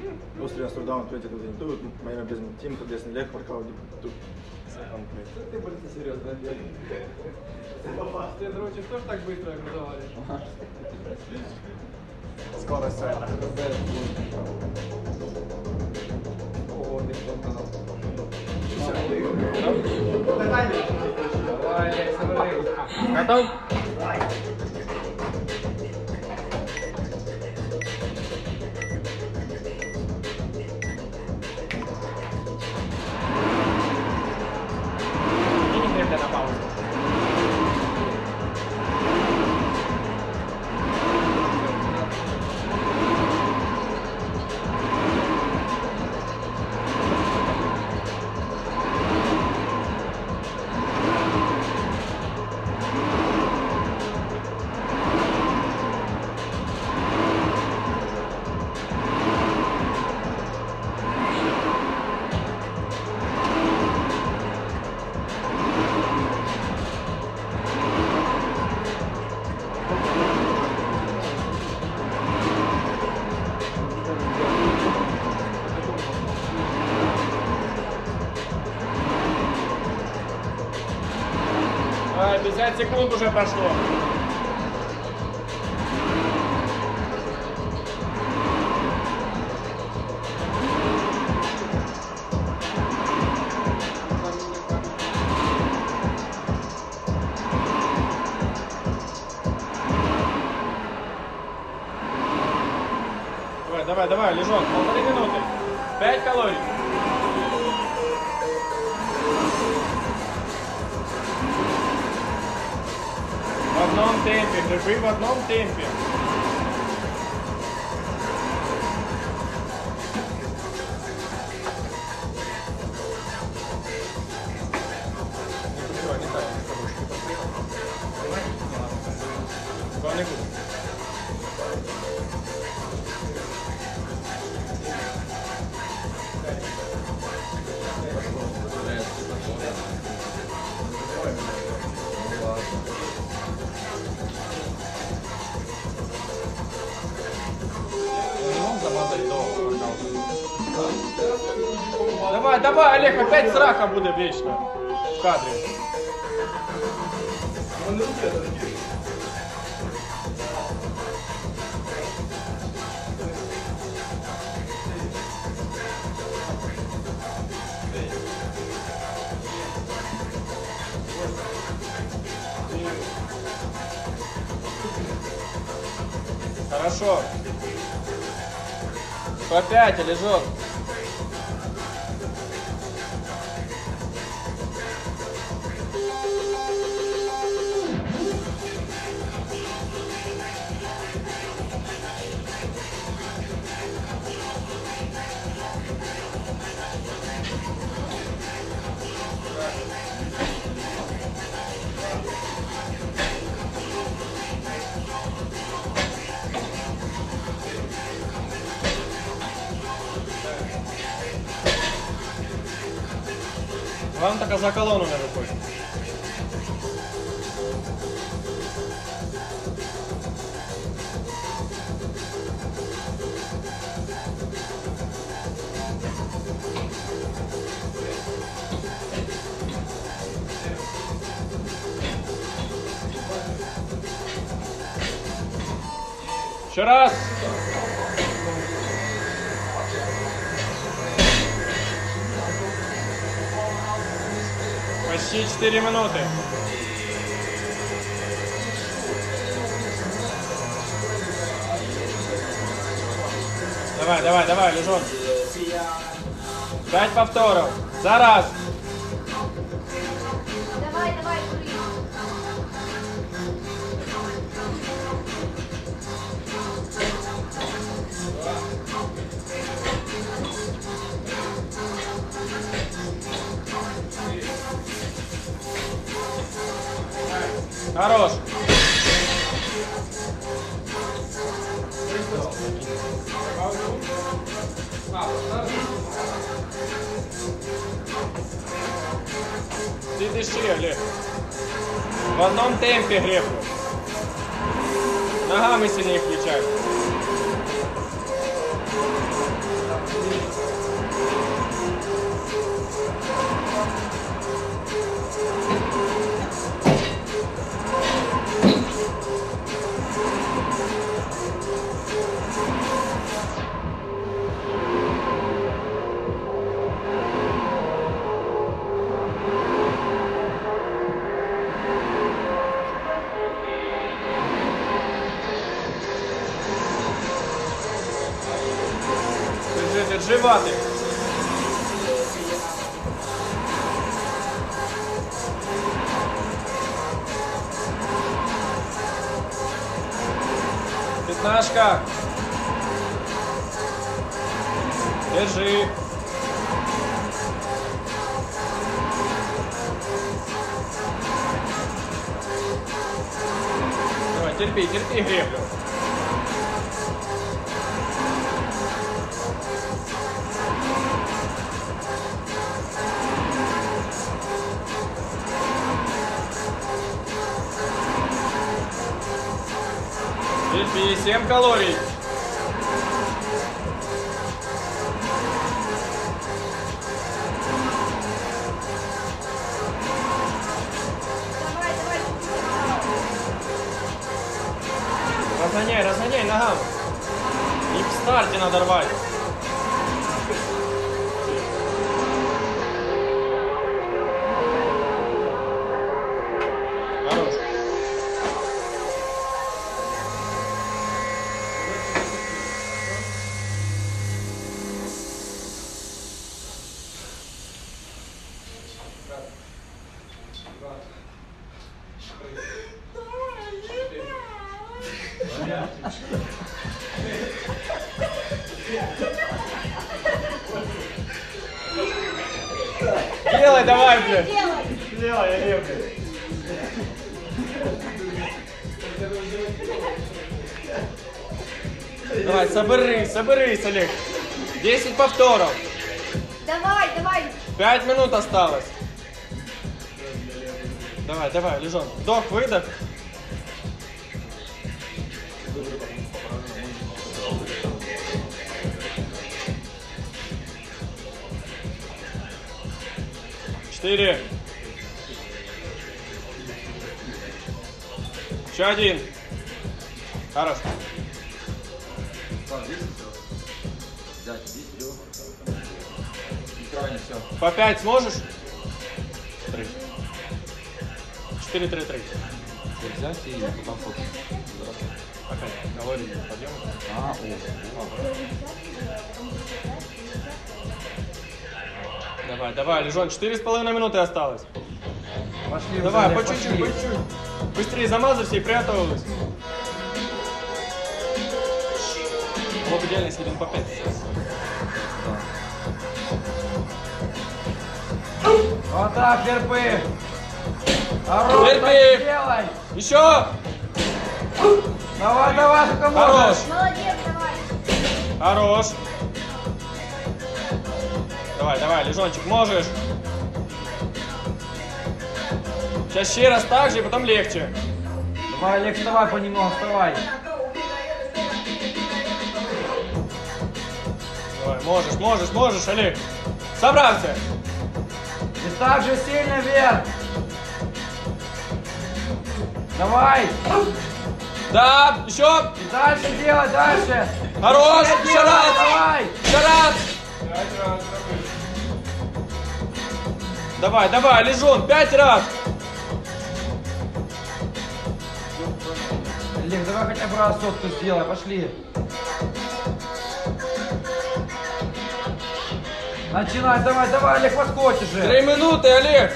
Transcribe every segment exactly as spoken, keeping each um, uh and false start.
Austria Amsterdam twenty twenty-two, my name is Tim Todesny Lech, workout two. Ты больше серьезно, да? Ты, короче, тоже так быстро разговариваешь? Скорость это. О, ты что-то. Давай, Олег, смотри. Готов? И не крепко на паузу. Давай, пятьдесят секунд уже прошло. Давай, давай, давай, лежок, полторы минуты. Пять калорий. В одном темпе, держи в одном темпе. Главный губ. Давай, давай, Олег, опять срака буде вечно в кадре. Хорошо. По пять, Олежок. Главное только за колонну не выходит. Еще раз. Почти четыре минуты. Давай, давай, давай, лежон. Пять повторов. За раз. Давай, давай, кури. Хорош. Ты дыши, Олег. В одном темпе гребку. Ногами сильнее включай. держи ваты. Пятнашка. Держи. Давай, терпи, терпи греблю. Терпи, семь калорий. Разгоняй, разгоняй ногам. И в старте надо рвать. Хорош. Делай, давай, блядь. Делай, я левый. Давай, соберись, соберись, Олег. десять повторов. Давай, давай. пять минут осталось. Давай, давай, Лежон. Вдох, выдох. Четыре. Еще один. Хорош. По пять сможешь? Три. Четыре, три, три. Взять и потом фото. Опять. Калории подъем. А, о. Давай, давай, Лежон, четыре с половиной минуты осталось. Пошли. Давай, уже, по чуть-чуть, по пошли. чуть-чуть. Быстрее замазывайся и прятывалась. Вот идеально, если один по пять. Вот так, терпи. Хорош, Терпи. так делай. Еще! Давай, давай, сколько Хорош! можешь. Молодец, давай. Хорош! Давай, давай, Лежончик, можешь. Сейчас еще раз так же, и потом легче. Давай, Олег, вставай понемногу, вставай. Давай, можешь, можешь, можешь, Олег. Собрался. И так же сильно вверх. Давай. Да, еще. И дальше делай, дальше. Хорош, Делай, еще раз. Давай. Еще раз. Давай, давай, Лежон, пять раз. Олег, давай хотя бы раз сотку сделай, пошли. Начинай, давай, давай, Олег, подскочишь же. Три минуты, Олег.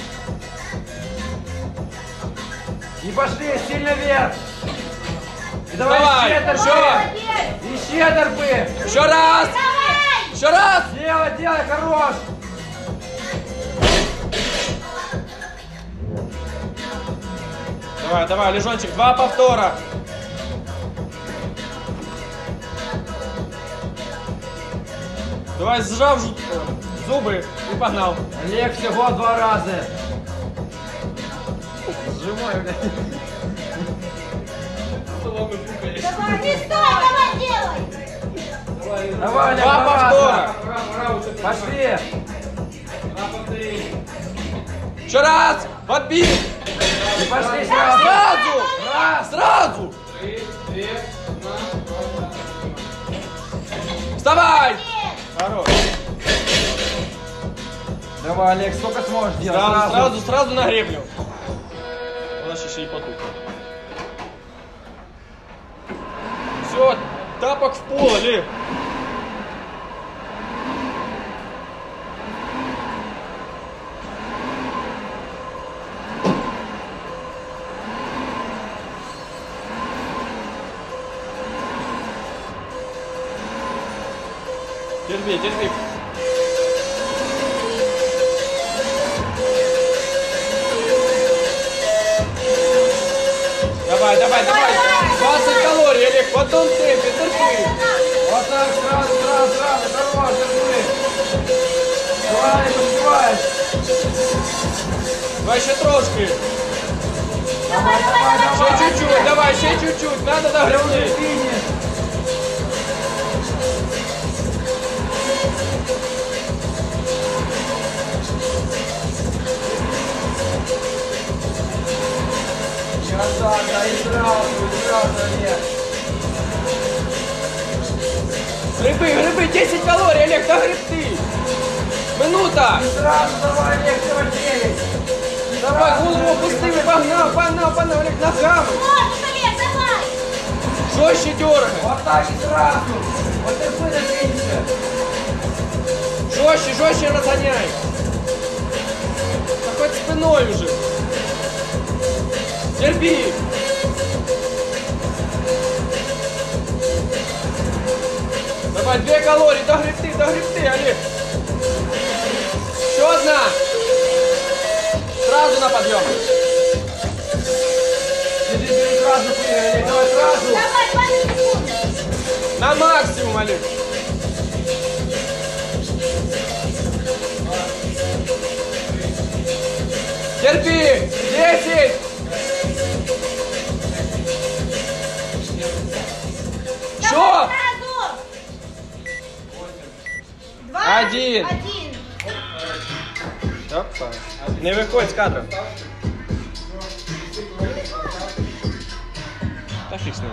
И пошли, сильно вверх. И давай, Давай, еще терпи. Молодец. Еще терпи. Еще раз. Давай. Еще раз. Делай, делай, хорош. Давай, давай, Лежончик, два повтора. Давай, сжав жу- зубы и погнал. Олег, всего два раза. Сжимай, блядь. Давай, не стой, давай, делай. Давай, Олег, Два два раза. повтора. Пошли. Еще раз. Подбил. И пошли сразу. Сразу. Раз. Сразу. Вставай. Хорош. Давай, Олег, сколько сможешь делать? Сразу, сразу, сразу на греблю. У нас еще и потух. Все, тапок в пол, Олег. Терпи, терпи. Давай, давай, давай. двадцать калорий, Олег, в одном темпе, терпи. Вот так, сразу, сразу, сразу, давай, держи. Давай, успеваешь. Давай еще трошки. Давай, давай, давай. Еще чуть-чуть, давай, еще чуть-чуть. Надо догрести. Финиш. Красавчик, и сразу, и сразу, нет. Грибы, грибы, десять калорий, Олег, догребти. Минута. Сразу давай, Олег, всего девять. Давай, голову опусти, погнал, погнал, погнал, Олег, ногами. Можешь, Олег, давай. Жестче дергай. Вот так и сразу. Вот ты до финиша. Жестче, жестче разгоняй. Да хоть спиной уже. Терпи. Давай, две калории, догребти, догребти, Олег. Еще одна. Сразу на подъем. Иди, иди, сразу прыгай, Олег, давай сразу. Давай, двадцать секунд. На максимум, Олег. Терпи. Десять. Что? Сразу. Два. Один. Один. Опа. Не виходь з кадру. Та фіг з ним.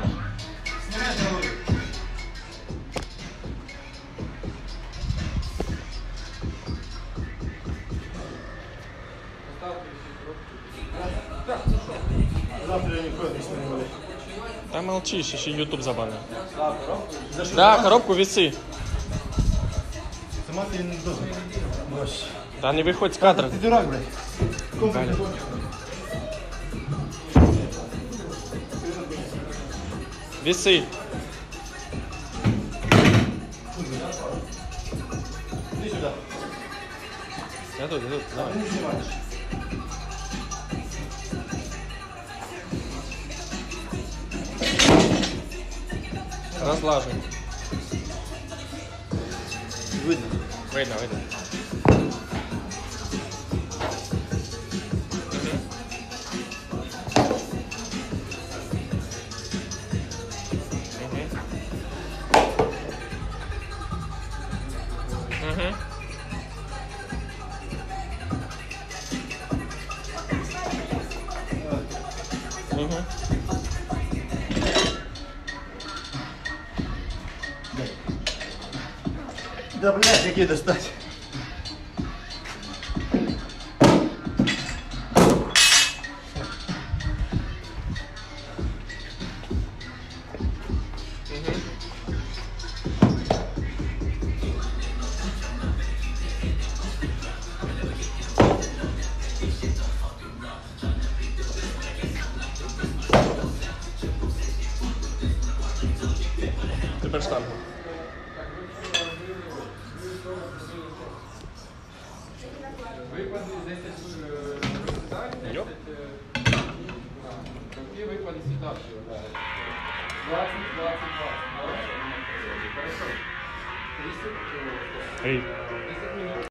Завтра я никуда не сниму. Та молчиш, ще YouTube забанив. Да, коробку віси. Сама ты не должен. Брось. Та не виходь з кадра. Ты дурак, блядь. Далее. Весы. Иди сюда. Я тут, я тут. Давай. Ты не снимаешь. Разлаживай. Видно. Видно, видно. Угу. Угу. Да, блядь, какие достать. Тепер штангу. Випади десять присідань, Йоп. десять руки, випади сідавши. двадцять, двадцять, двадцять. Хорошо. тридцать, Ей. десять минут.